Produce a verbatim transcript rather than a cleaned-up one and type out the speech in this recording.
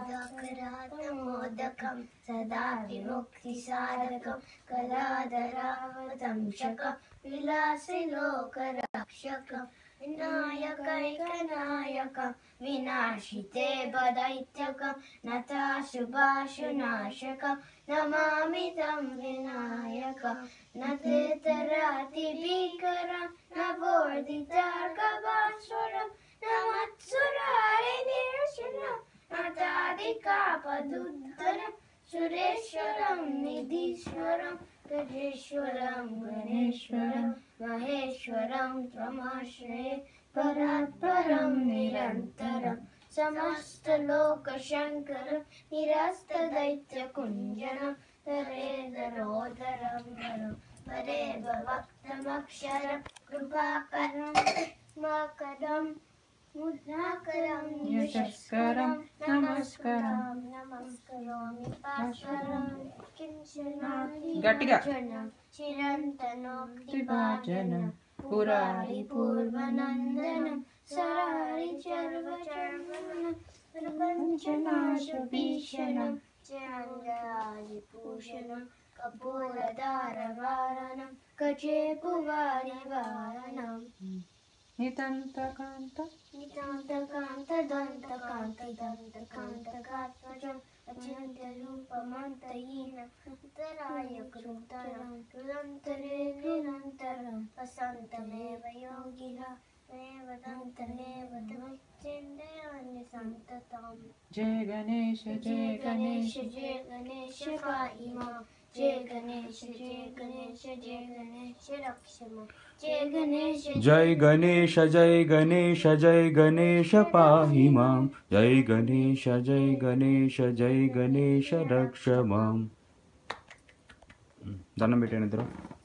मोदकं सदा विमुक्तिसाधकं कलाधरावतंशकं विलासिलोकरक्षकं विनायकैकनायकं विनाशिते वदैत्यकं नताशुभाशुनाशकं नमामि तं विनायकं न तेतरातिभीकरं न वोर्धितार्कभास्वरं न मत्सुरारिनिर्शनं नतादिकापदुद्धरं सुरेश्वरं निधीश्वरं गजेश्वरं गणेश्वरं महेश्वरं त्वमाश्रये परात्परं निरन्तरं समस्तलोकशङ्करं निरस्तदैत्यकुञ्जनं तरेदरोदरं वरं परे भवक्तमक्षरं कृपाकरं मकरं मुद्राकरं यशस्करं नमस्करं नमस्करोमि भास्वरं किंचनादिजनं चिरन्तनोक्तिभाजनं पुरारिपूर्वनन्दनं सरारिचर्वचर्वनं प्रपञ्चनाशभीषणं चण्डादिभूषणं कपूरधारवारणं कचेपुवारिवारणम् नितान्तकान्त नितान्तकान्तदन्तकान्तदन्तकान्तकात्मजम् अचिन्त्यरूपमन्तहीनं अन्तरायकृतं कृदन्तरे निरन्तरं वसन्तमेव योगिनः वदन्तमेव चिन्तयामि सन्ततम्। जय गणेश जय गणेश जय गणेश पाहि मां जय गणेश जय गणेश जय गणेश रक्ष मां जय गणेश जय गणेश जय गणेश जय गणेश पाहि मां जय गणेश जय गणेश जय गणेश रक्ष मां। దండం పెట్టండి ఇద్దరు।